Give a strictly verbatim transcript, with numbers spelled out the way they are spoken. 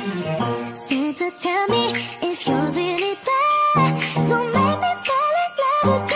Santa, tell me if you're really there. Don't make me fall in love again.